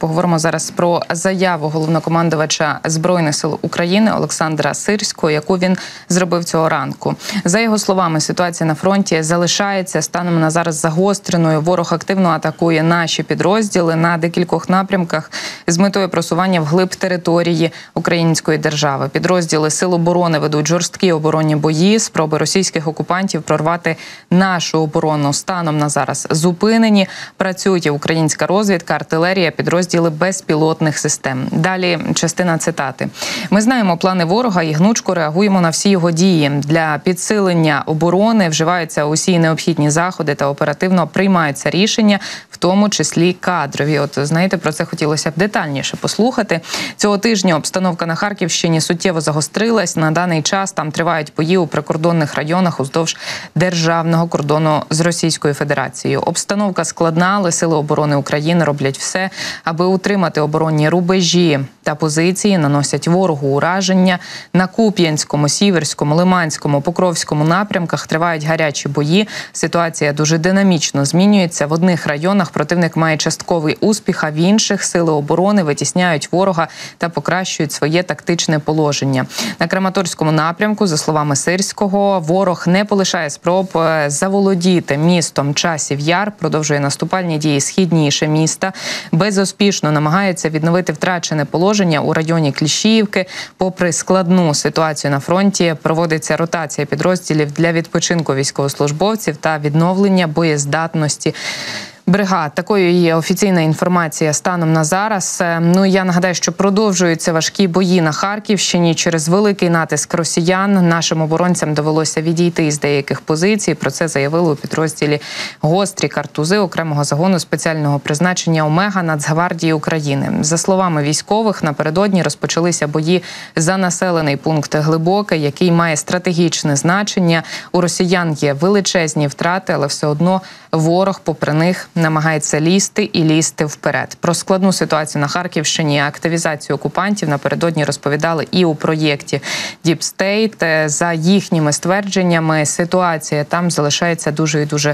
Поговоримо зараз про заяву головнокомандувача Збройних сил України Олександра Сирського, яку він зробив цього ранку. За його словами, ситуація на фронті залишається станом на зараз загостреною. Ворог активно атакує наші підрозділи на декількох напрямках з метою просування вглиб території української держави. Підрозділи Сил оборони ведуть жорсткі оборонні бої. Спроби російських окупантів прорвати нашу оборону станом на зараз зупинені. Працює українська розвідка, артилерія, підрозділи безпілотних систем. Далі частина цитати. Ми знаємо плани ворога і гнучко реагуємо на всі його дії. Для підсилення оборони вживаються усі необхідні заходи та оперативно приймаються рішення, в тому числі кадрові. От, знаєте, про це хотілося б детальніше послухати. Цього тижня обстановка на Харківщині суттєво загострилась. На даний час там тривають бої у прикордонних районах уздовж державного кордону з Російською Федерацією. Обстановка складна, але Сили оборони України роблять все, аби утримати оборонні рубежі та позиції, наносять ворогу ураження. На Куп'янському, Сіверському, Лиманському, Покровському напрямках тривають гарячі бої. Ситуація дуже динамічно змінюється. В одних районах противник має частковий успіх, а в інших Сили оборони витісняють ворога та покращують своє тактичне положення. На Краматорському напрямку, за словами Сирського, ворог не полишає спроб заволодіти містом Часів Яр, продовжує наступальні дії східніше міста, безуспішно намагається відновити втрачене положення у районі Кліщіївки. Попри складну ситуацію на фронті, проводиться ротація підрозділів для відпочинку військовослужбовців та відновлення боєздатності бригад. Такою є офіційна інформація станом на зараз. Я нагадаю, що продовжуються важкі бої на Харківщині. Через великий натиск росіян нашим оборонцям довелося відійти із деяких позицій. Про це заявили у підрозділі «Гострі картузи» окремого загону спеціального призначення «Омега» Нацгвардії України. За словами військових, напередодні розпочалися бої за населений пункт Глибоке, який має стратегічне значення. У росіян є величезні втрати, але все одно ворог, попри них, намагається лізти і лізти вперед. Про складну ситуацію на Харківщині і активізацію окупантів напередодні розповідали і у проєкті Deep State. За їхніми ствердженнями, ситуація там залишається дуже і дуже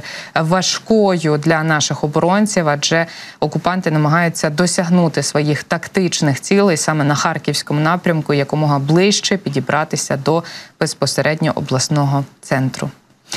важкою для наших оборонців, адже окупанти намагаються досягнути своїх тактичних цілей саме на Харківському напрямку, якомога ближче підібратися до безпосередньо обласного центру.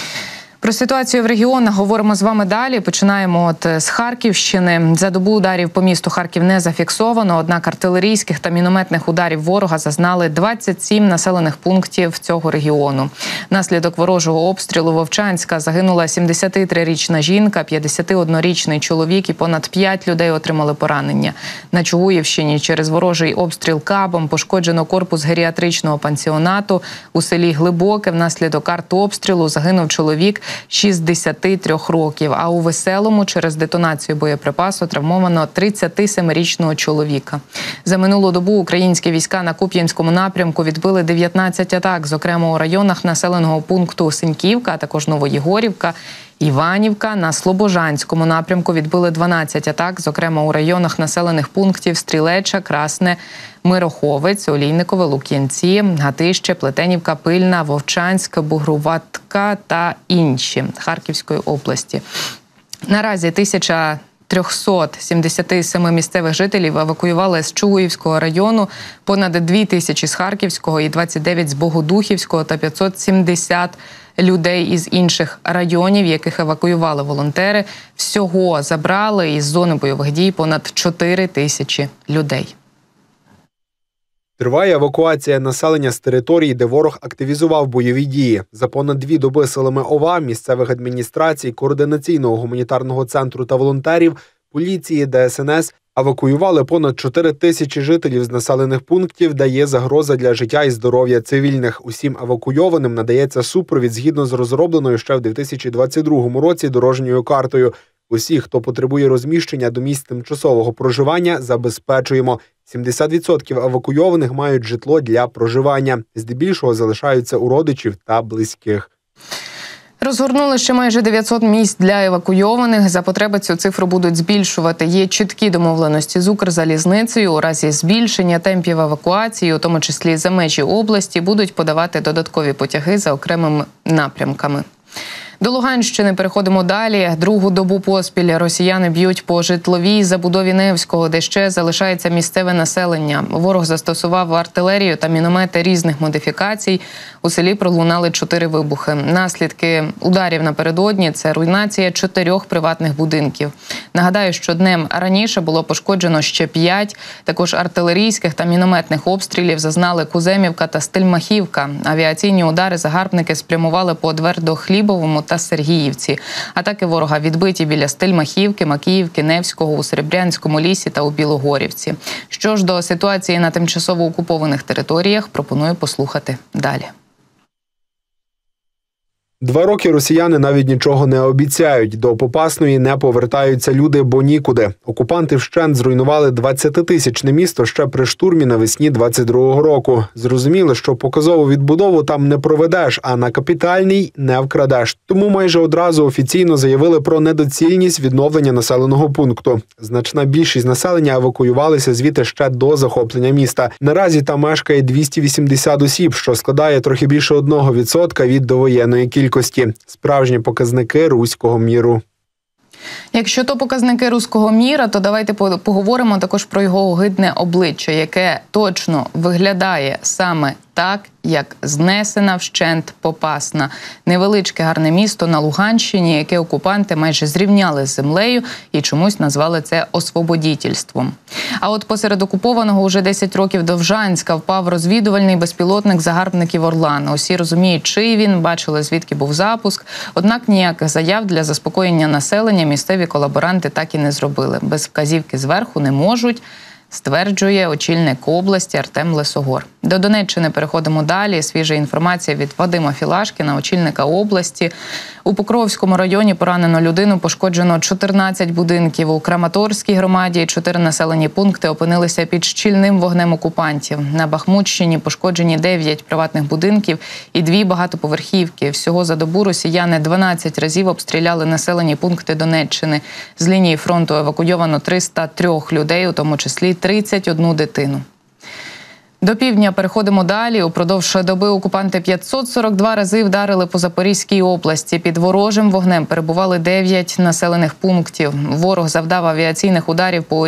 Про ситуацію в регіонах говоримо з вами далі. Починаємо з Харківщини. За добу ударів по місту Харків не зафіксовано, однак артилерійських та мінометних ударів ворога зазнали 27 населених пунктів цього регіону. Внаслідок ворожого обстрілу Вовчанська загинула 73-річна жінка, 51-річний чоловік і понад 5 людей отримали поранення. На Чугуївщині через ворожий обстріл кабом пошкоджено корпус геріатричного пансіонату. У селі Глибоке внаслідок артобстрілу загинув чоловік 63 років, а у Веселому через детонацію боєприпасу травмовано 37-річного чоловіка. За минулу добу українські війська на Куп'янському напрямку відбили 19 атак, зокрема у районах населеного пункту Синьківка, а також Новоєгорівка, Іванівка. На Слобожанському напрямку відбили 12 атак, зокрема у районах населених пунктів Стрілеча, Красне, Мироховець, Олійникове, Лук'янці, Гатище, Плетенівка, Пильна, Вовчанськ, Бугруватка та інші Харківської області. Наразі 1377 місцевих жителів евакуювали з Чугуївського району, понад 2000 з Харківського і 29 з Богодухівського та 570 людей із інших районів, яких евакуювали волонтери. Всього забрали із зони бойових дій понад 4000 людей. Триває евакуація населення з територій, де ворог активізував бойові дії. За понад 2 доби силами ОВА, місцевих адміністрацій, координаційного гуманітарного центру та волонтерів, поліції, ДСНС евакуювали понад 4000 жителів з населених пунктів, де є загроза для життя і здоров'я цивільних. Усім евакуйованим надається супровід згідно з розробленою ще в 2022 році дорожньою картою. Усі, хто потребує розміщення до місць тимчасового проживання, забезпечуємо. 70% евакуйованих мають житло для проживання. Здебільшого залишаються у родичів та близьких. Розгорнули ще майже 900 місць для евакуйованих. За потреби цю цифру будуть збільшувати. Є чіткі домовленості з Укрзалізницею. У разі збільшення темпів евакуації, у тому числі за межі області, будуть подавати додаткові потяги за окремими напрямками. До Луганщини переходимо далі. Другу добу поспіль росіяни б'ють по житловій забудові Невського, де ще залишається місцеве населення. Ворог застосував артилерію та міномети різних модифікацій. У селі пролунали 4 вибухи. Наслідки ударів напередодні – це руйнація 4 приватних будинків. Нагадаю, що днем раніше було пошкоджено ще 5. Також артилерійських та мінометних обстрілів зазнали Куземівка та Стельмахівка. Авіаційні удари загарбники спрямували по Твердохлібовому та Сергіївці. Атаки ворога відбиті біля Стельмахівки, Макіївки, Невського, у Серебрянському лісі та у Білогорівці. Що ж до ситуації на тимчасово окупованих територіях, пропоную послухати далі. 2 роки росіяни навіть нічого не обіцяють. До Попасної не повертаються люди, бо нікуди. Окупанти вщент зруйнували 20-тисячне місто ще при штурмі навесні 22-го року. Зрозуміли, що показову відбудову там не проведеш, а на капітальній не вкрадеш. Тому майже одразу офіційно заявили про недоцільність відновлення населеного пункту. Значна більшість населення евакуювалися звідти ще до захоплення міста. Наразі там мешкає 280 осіб, що складає трохи більше 1% від довоєнної кількості. Справжні показники руського міру. Якщо то показники руського міра, то давайте поговоримо також про його огидне обличчя, яке точно виглядає саме так, як знесена вщент Попасна. Невеличке гарне місто на Луганщині, яке окупанти майже зрівняли з землею і чомусь назвали це освободітельством. А от посеред окупованого уже 10 років Довжанська впав розвідувальний безпілотник загарбників «Орлан». Усі розуміють, чий він, бачили, звідки був запуск. Однак ніяких заяв для заспокоєння населення місцеві колаборанти так і не зробили. Без вказівки зверху не можуть, стверджує очільник області Артем Лисогор. До Донеччини переходимо далі. Свіжа інформація від Вадима Філашкіна, очільника області. У Покровському районі поранено людину, пошкоджено 14 будинків. У Краматорській громаді 4 населені пункти опинилися під щільним вогнем окупантів. На Бахмутщині пошкоджені 9 приватних будинків і 2 багатоповерхівки. Всього за добу росіяни 12 разів обстріляли населені пункти Донеччини. З лінії фронту евакуйовано 303 людей, у тому числі 31 дитину. До півдня переходимо далі. Упродовж доби окупанти 542 рази вдарили по Запорізькій області. Під ворожим вогнем перебували 9 населених пунктів. Ворог завдав авіаційних ударів по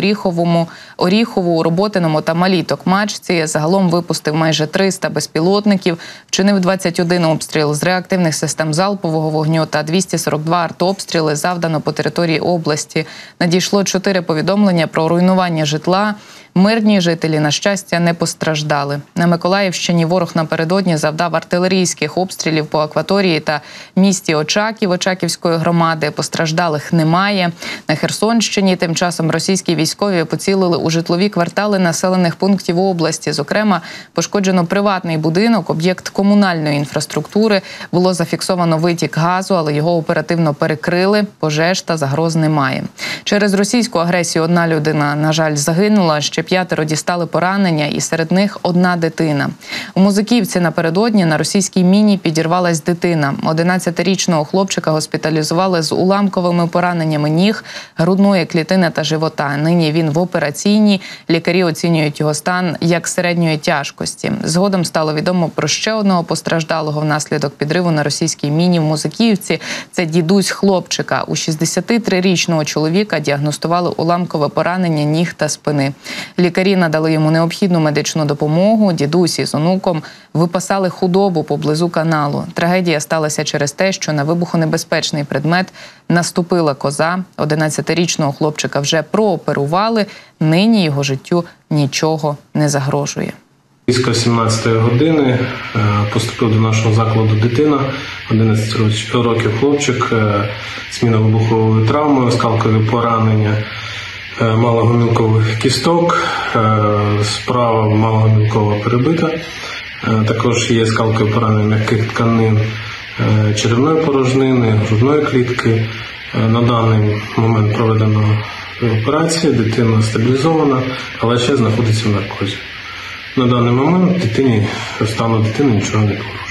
Оріхову, Роботиному та Малій Токмачці. Загалом випустив майже 300 безпілотників, вчинив 21 обстріл з реактивних систем залпового вогню та 242 артобстріли завдано по території області. Надійшло 4 повідомлення про руйнування житла. Мирні жителі, на щастя, не постраждали. На Миколаївщині ворог напередодні завдав артилерійських обстрілів по акваторії та місті Очаків Очаківської громади. Постраждалих немає. На Херсонщині тим часом російські військові поцілили у житлові квартали населених пунктів області. Зокрема, пошкоджено приватний будинок, об'єкт комунальної інфраструктури. Було зафіксовано витік газу, але його оперативно перекрили. Пожеж та загроз немає. Через російську агресію 1 людина, на жаль, загинула, ще 5 дістали поранення, і серед них 1 дитина. У Музиківці напередодні на російській міні підірвалась дитина. 11-річного хлопчика госпіталізували з уламковими пораненнями ніг, грудної клітини та живота. Нині він в операційній. Лікарі оцінюють його стан як середньої тяжкості. Згодом стало відомо про ще 1 постраждалого внаслідок підриву на російській міні в Музиківці. Це дідусь хлопчика. У 63-річного чоловіка діагностували уламкове поранення ніг та спини. Лікарі надали йому необхідну медичну допомогу. Дідусь із онуком випасали худобу поблизу каналу. Трагедія сталася через те, що на вибухонебезпечний предмет наступила коза. 11-річного хлопчика вже прооперували. Нині його життю нічого не загрожує. Близько 17 години поступив до нашого закладу дитина, 11 років хлопчик, зміна вибухової травми, осколкові поранення малогомілкових кісток, справа малогомілкова перебита. Також є осколкові поранення м'яких тканин черевної порожнини, грудної клітки. На даний момент проведено операцію, дитина стабілізована, але ще знаходиться в наркозі. На даний момент стану дитини нічого не було.